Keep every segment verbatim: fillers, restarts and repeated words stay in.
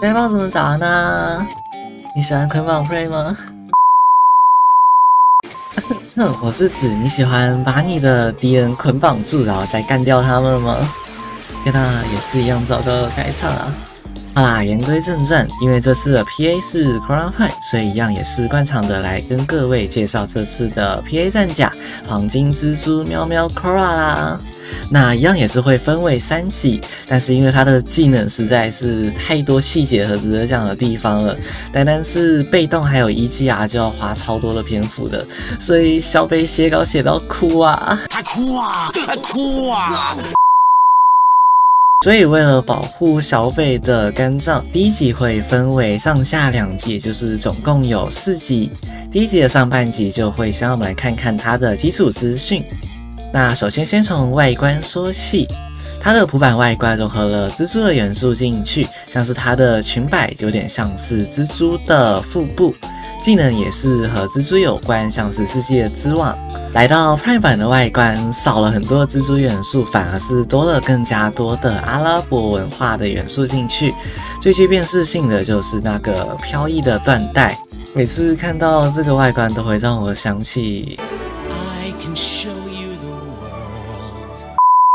背包怎么找呢？你喜欢捆绑 play 吗？我是指你喜欢把你的敌人捆绑住，然后再干掉他们吗？天哪，也是一样糟糕的开场啊！好啦，言归正传，因为这次的 P A 是 Crown Prime， 所以一样也是惯常的来跟各位介绍这次的 P A 战甲黄金蜘蛛喵喵 Cora 啦。那一样也是会分为三级，但是因为它的技能实在是太多细节和值得讲的地方了，单单是被动还有一技啊就要花超多的篇幅的，所以小北写稿写到哭啊， 他哭啊，他哭啊！ 所以为了保护小北的肝脏，第一集会分为上下两集，也就是总共有四集。第一集的上半集就会先让我们来看看它的基础资讯。那首先先从外观说起，它的普版外观融合了蜘蛛的元素进去，像是它的裙摆有点像是蜘蛛的腹部，技能也是和蜘蛛有关，像是世界之网。来到 Prime 版的外观，少了很多蜘蛛元素，反而是多了更加多的阿拉伯文化的元素进去。最具辨识性的就是那个飘逸的缎带，每次看到这个外观都会让我想起 I can show you the world。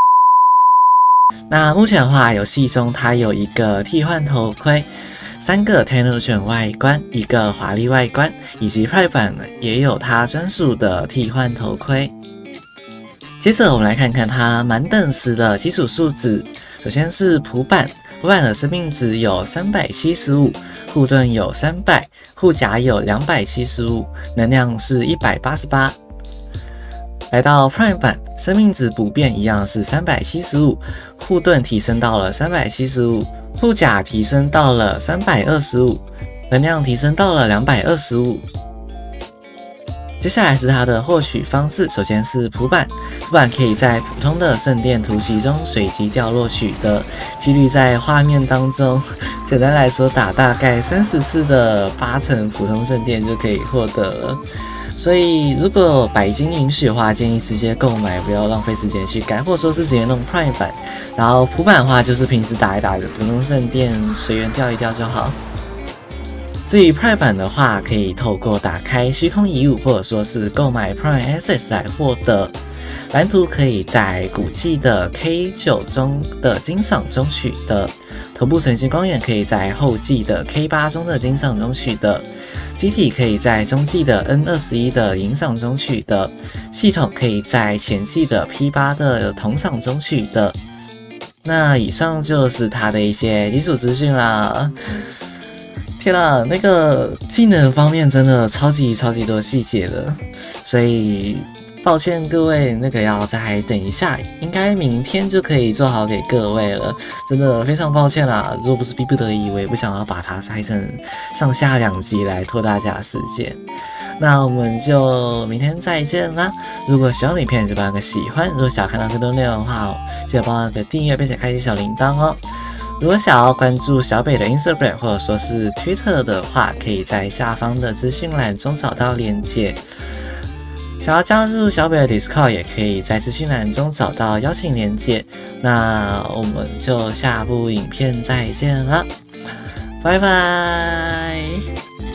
那目前的话，游戏中它有一个替换头盔。三个 Tenno 犬外观，一个华丽外观，以及 Prime 版也有它专属的替换头盔。接着我们来看看它满等时的基础数值。首先是普版，普版的生命值有三百七十五，护盾有三百，护甲有两百七十五，能量是一百八十八。来到 Prime 版，生命值不变，一样是三百七十五，护盾提升到了三百七十五。护甲提升到了三百二十五，能量提升到了两百二十五。接下来是它的获取方式，首先是普版，普版可以在普通的圣殿突袭中随机掉落取得，几率在画面当中，简单来说打大概三十次的八成普通圣殿就可以获得了。所以如果白金允许的话，建议直接购买，不要浪费时间去改，或者说是直接弄 Prime 版。然后普版的话，就是平时打一打的普通圣殿随缘掉一掉就好。至于 Prime 版的话，可以透过打开虚空遗物，或者说是购买 Prime Access 来获得。蓝图可以在古迹的 K 九 中的金赏中取得，头部呈现光源可以在后继的 K 八 中的金赏中取得，机体可以在中继的 N 二十一 的银赏中取得，系统可以在前继的 P 八 的铜赏中取得。那以上就是它的一些基础资讯啦。天啦，那个技能方面真的超级超级多细节的，所以抱歉各位，那个要再等一下，应该明天就可以做好给各位了。真的非常抱歉啦，如果不是逼不得已，我也不想要把它拆成上下两集来拖大家时间。那我们就明天再见啦！如果喜欢影片就帮个喜欢，如果想看到更多内容的话，记得帮个订阅并且开启小铃铛哦。如果想要关注小北的 Instagram 或者说是 Twitter 的话，可以在下方的资讯栏中找到连结。想要加入小北的 Discord 也可以在资讯栏中找到邀请连结。那我们就下部影片再见了，拜拜。